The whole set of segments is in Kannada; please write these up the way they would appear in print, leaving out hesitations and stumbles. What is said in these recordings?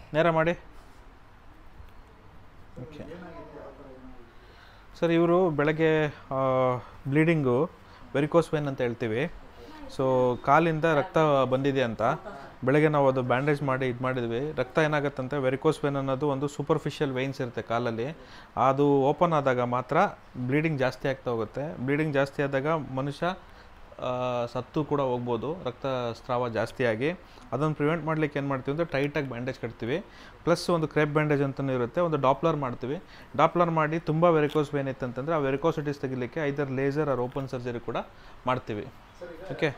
ನೇರ ಮಾಡಿ. ಓಕೆ ಸರ್, ಇವರು ಬೆಳಗ್ಗೆ ಬ್ಲೀಡಿಂಗು ವೆರಿಕೋಸ್ ವೇನ್ ಅಂತ ಹೇಳ್ತೀವಿ. ಸೊ ಕಾಲಿಂದ ರಕ್ತ ಬಂದಿದೆ ಅಂತ ಬೆಳಗ್ಗೆ ನಾವು ಅದು ಬ್ಯಾಂಡೇಜ್ ಮಾಡಿ ಇದು ಮಾಡಿದ್ವಿ. ರಕ್ತ ಏನಾಗುತ್ತಂತೆ, ವೆರಿಕೋಸ್ ವೇನ್ ಅನ್ನೋದು ಒಂದು ಸೂಪರ್ಫಿಷಿಯಲ್ ವೇನ್ಸ್ ಇರುತ್ತೆ ಕಾಲಲ್ಲಿ. ಅದು ಓಪನ್ ಆದಾಗ ಮಾತ್ರ ಬ್ಲೀಡಿಂಗ್ ಜಾಸ್ತಿ ಆಗ್ತಾ ಹೋಗುತ್ತೆ. ಬ್ಲೀಡಿಂಗ್ ಜಾಸ್ತಿ ಆದಾಗ ಮನುಷ್ಯ ಸತ್ತು ಕೂಡ ಹೋಗ್ಬೋದು, ರಕ್ತಸ್ರಾವ ಜಾಸ್ತಿಯಾಗಿ. ಅದನ್ನು ಪ್ರಿವೆಂಟ್ ಮಾಡಲಿಕ್ಕೆ ಏನು ಮಾಡ್ತೀವಿ ಅಂದರೆ ಟೈಟಾಗಿ ಬ್ಯಾಂಡೇಜ್ ಕಟ್ತೀವಿ. ಪ್ಲಸ್ ಒಂದು ಕ್ರೇಪ್ ಬ್ಯಾಂಡೇಜ್ ಅಂತಲೂ ಇರುತ್ತೆ, ಒಂದು ಡಾಪ್ಲರ್ ಮಾಡ್ತೀವಿ. ಡಾಪ್ಲರ್ ಮಾಡಿ ತುಂಬ ವೆರಿಕೋಸ್ ವೇನ್ ಇತ್ತಂತಂದರೆ ಆ ವೆರಿಕೋಸಿಟಿಸ್ ತೆಗಿಲಿಕ್ಕೆ either laser or open surgery ಕೂಡ ಮಾಡ್ತೀವಿ. ಓಕೆ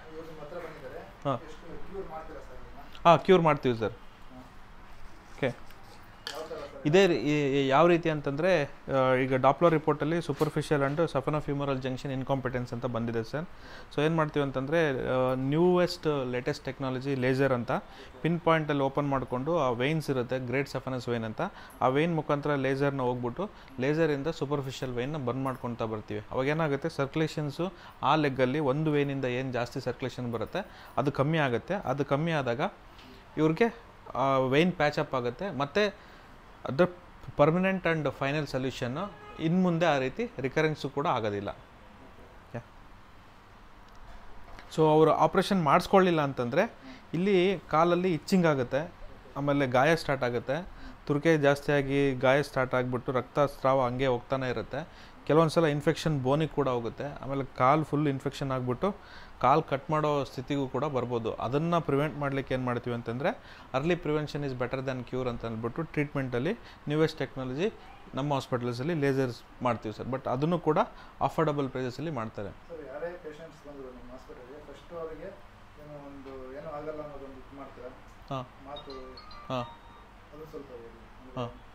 ಹಾಂ ಕ್ಯೂರ್ ಮಾಡ್ತೀವಿ ಸರ್. ಓಕೆ ಇದೇ ಯಾವ ರೀತಿ ಅಂತಂದರೆ ಈಗ ಡಾಪ್ಲರ್ ರಿಪೋರ್ಟಲ್ಲಿ superficial and saphenofemoral junction incompetence ಅಂತ ಬಂದಿದೆ ಸರ್. ಸೊ ಏನು ಮಾಡ್ತೀವಿ ಅಂತಂದರೆ ನ್ಯೂವೆಸ್ಟ್ ಲೇಟೆಸ್ಟ್ ಟೆಕ್ನಾಲಜಿ ಲೇಸರ್ ಅಂತ ಪಿನ್ ಪಾಯಿಂಟಲ್ಲಿ ಓಪನ್ ಮಾಡಿಕೊಂಡು ಆ ವೇನ್ಸ್ ಇರುತ್ತೆ, ಗ್ರೇಟ್ ಸಫನಸ್ ವೇನ್ ಅಂತ, ಆ ವೇನ್ ಮುಖಾಂತರ ಲೇಸರ್ನ ಹೋಗ್ಬಿಟ್ಟು ಲೇಸರಿಂದ ಸೂಪರ್ಫಿಷಿಯಲ್ ವೇನ್ನ ಬಂದ್ ಮಾಡ್ಕೊತಾ ಬರ್ತೀವಿ. ಅವಾಗ ಏನಾಗುತ್ತೆ, ಸರ್ಕ್ಯುಲೇಷನ್ಸು ಆ ಲೆಗ್ಗಲ್ಲಿ ಒಂದು ವೇನಿಂದ ಏನು ಜಾಸ್ತಿ ಸರ್ಕ್ಯುಲೇಷನ್ ಬರುತ್ತೆ ಅದು ಕಮ್ಮಿ ಆಗುತ್ತೆ. ಅದು ಕಮ್ಮಿ ಆದಾಗ ಇವ್ರಿಗೆ ವೇನ್ ಪ್ಯಾಚಪ್ ಆಗುತ್ತೆ. ಮತ್ತು ಅದರ ಪರ್ಮನೆಂಟ್ ಆ್ಯಂಡ್ ಫೈನಲ್ ಸೊಲ್ಯೂಷನ್ನು ಇನ್ನು ಮುಂದೆ ಆ ರೀತಿ ರಿಕರೆನ್ಸು ಕೂಡ ಆಗೋದಿಲ್ಲ. ಸೊ ಅವರು ಆಪ್ರೇಷನ್ ಮಾಡಿಸ್ಕೊಳ್ಳಿಲ್ಲ ಅಂತಂದರೆ ಇಲ್ಲಿ ಕಾಲಲ್ಲಿ ಇಚ್ಚಿಂಗ್ ಆಗುತ್ತೆ, ಆಮೇಲೆ ಗಾಯ ಸ್ಟಾರ್ಟ್ ಆಗುತ್ತೆ, ತುರಿಕೆ ಜಾಸ್ತಿಯಾಗಿ ಗಾಯ ಸ್ಟಾರ್ಟ್ ಆಗಿಬಿಟ್ಟು ರಕ್ತಸ್ರಾವ ಹಂಗೆ ಹೋಗ್ತಾನೆ ಇರುತ್ತೆ. ಕೆಲವೊಂದು ಸಲ ಇನ್ಫೆಕ್ಷನ್ ಬೋನಿಗೆ ಕೂಡ ಹೋಗುತ್ತೆ. ಆಮೇಲೆ ಕಾಲು ಫುಲ್ ಇನ್ಫೆಕ್ಷನ್ ಆಗಿಬಿಟ್ಟು ಕಾಲು ಕಟ್ ಮಾಡೋ ಸ್ಥಿತಿಗೂ ಕೂಡ ಬರ್ಬೋದು. ಅದನ್ನು ಪ್ರಿವೆಂಟ್ ಮಾಡಲಿಕ್ಕೆ ಏನು ಮಾಡ್ತೀವಿ ಅಂತಂದರೆ early prevention is better than cure ಅಂತ ಅಂದ್ಬಿಟ್ಟು ಟ್ರೀಟ್ಮೆಂಟಲ್ಲಿ ನ್ಯೂವೆಸ್ಟ್ ಟೆಕ್ನಾಲಜಿ ನಮ್ಮ ಹಾಸ್ಪಿಟಲ್ಸಲ್ಲಿ ಲೇಸರ್ಸ್ ಮಾಡ್ತೀವಿ ಸರ್. ಬಟ್ ಅದನ್ನು ಕೂಡ ಅಫೋರ್ಡಬಲ್ ಪ್ರೈಸಲ್ಲಿ ಮಾಡ್ತಾರೆ. ಹಾಂ ಹಾಂ ಹಾಂ